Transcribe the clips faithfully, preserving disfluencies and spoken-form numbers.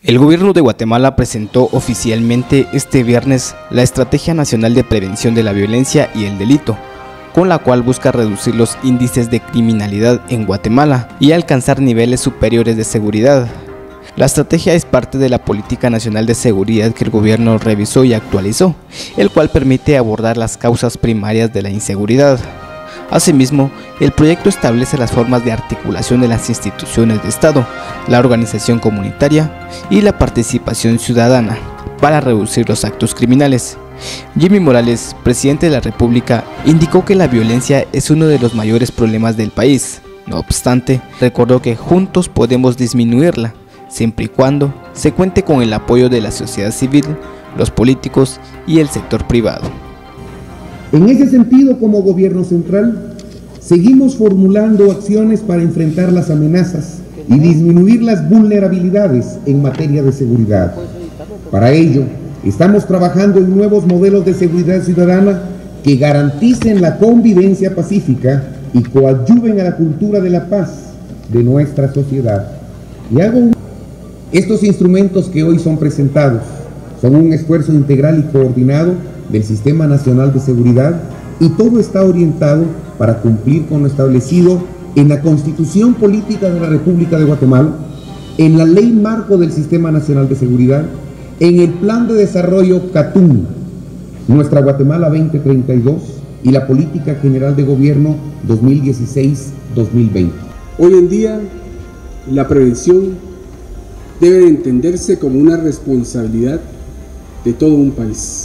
El gobierno de Guatemala presentó oficialmente este viernes la Estrategia Nacional de Prevención de la Violencia y el Delito, con la cual busca reducir los índices de criminalidad en Guatemala y alcanzar niveles superiores de seguridad. La estrategia es parte de la Política Nacional de Seguridad que el gobierno revisó y actualizó, el cual permite abordar las causas primarias de la inseguridad. Asimismo, el proyecto establece las formas de articulación de las instituciones de Estado, la organización comunitaria y la participación ciudadana para reducir los actos criminales. Jimmy Morales, presidente de la República, indicó que la violencia es uno de los mayores problemas del país. No obstante, recordó que juntos podemos disminuirla, siempre y cuando se cuente con el apoyo de la sociedad civil, los políticos y el sector privado. En ese sentido, como gobierno central, seguimos formulando acciones para enfrentar las amenazas y disminuir las vulnerabilidades en materia de seguridad. Para ello, estamos trabajando en nuevos modelos de seguridad ciudadana que garanticen la convivencia pacífica y coadyuven a la cultura de la paz de nuestra sociedad. Y hago un... Estos instrumentos que hoy son presentados son un esfuerzo integral y coordinado del Sistema Nacional de Seguridad, y todo está orientado para cumplir con lo establecido en la Constitución Política de la República de Guatemala, en la Ley Marco del Sistema Nacional de Seguridad, en el Plan de Desarrollo CATUM, Nuestra Guatemala veinte treinta y dos y la Política General de Gobierno dos mil dieciséis a dos mil veinte. Hoy en día, la prevención debe entenderse como una responsabilidad de todo un país.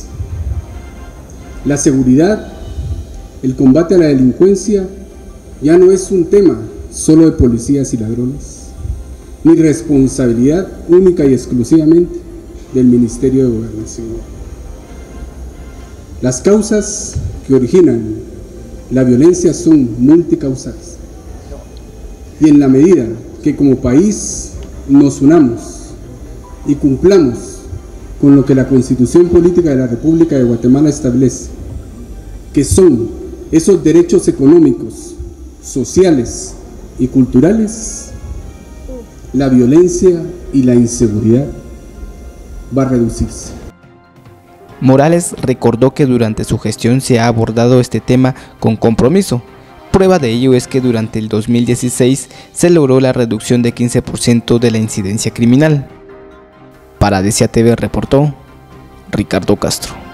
La seguridad, el combate a la delincuencia, ya no es un tema solo de policías y ladrones, ni responsabilidad única y exclusivamente del Ministerio de Gobernación. Las causas que originan la violencia son multicausales, y en la medida que como país nos unamos y cumplamos con lo que la Constitución Política de la República de Guatemala establece, que son esos derechos económicos, sociales y culturales, la violencia y la inseguridad va a reducirse. Morales recordó que durante su gestión se ha abordado este tema con compromiso. Prueba de ello es que durante el dos mil dieciséis se logró la reducción de quince por ciento de la incidencia criminal. Para Desia T V reportó Ricardo Castro.